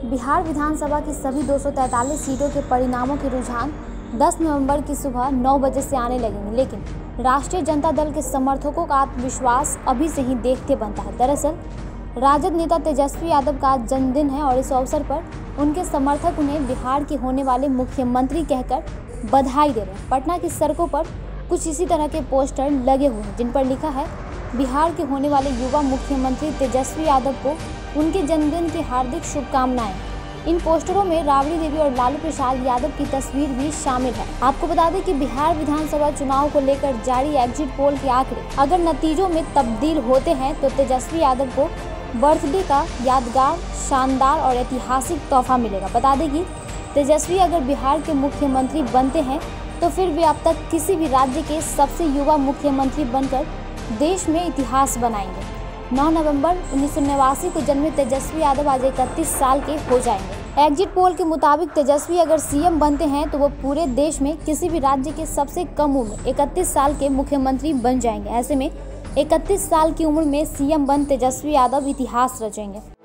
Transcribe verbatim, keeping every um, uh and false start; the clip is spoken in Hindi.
बिहार विधानसभा की सभी दो सौ तैंतालीस सीटों के परिणामों के रुझान दस नवंबर की सुबह नौ बजे से आने लगेंगे, लेकिन राष्ट्रीय जनता दल के समर्थकों का आत्मविश्वास अभी से ही देखते बनता है। दरअसल राजद नेता तेजस्वी यादव का आज जन्मदिन है और इस अवसर पर उनके समर्थक उन्हें बिहार के होने वाले मुख्यमंत्री कहकर बधाई दे रहे हैं। पटना की सड़कों पर कुछ इसी तरह के पोस्टर लगे हुए हैं जिन पर लिखा है, बिहार के होने वाले युवा मुख्यमंत्री तेजस्वी यादव को उनके जन्मदिन की हार्दिक शुभकामनाएं। इन पोस्टरों में राबड़ी देवी और लालू प्रसाद यादव की तस्वीर भी शामिल है। आपको बता दें कि बिहार विधानसभा चुनाव को लेकर जारी एग्जिट पोल के आंकड़े अगर नतीजों में तब्दील होते हैं तो तेजस्वी यादव को बर्थडे का यादगार, शानदार और ऐतिहासिक तोहफा मिलेगा। बता दें कि तेजस्वी अगर बिहार के मुख्यमंत्री बनते हैं तो फिर वे अब तक किसी भी राज्य के सबसे युवा मुख्यमंत्री बनकर देश में इतिहास बनाएंगे। नौ नवंबर उन्नीस सौ नवासी को जन्मे तेजस्वी यादव आज इकतीस साल के हो जाएंगे। एग्जिट पोल के मुताबिक तेजस्वी अगर सीएम बनते हैं तो वो पूरे देश में किसी भी राज्य के सबसे कम उम्र इकतीस साल के मुख्यमंत्री बन जाएंगे। ऐसे में इकतीस साल की उम्र में सीएम बन तेजस्वी यादव इतिहास रचेंगे।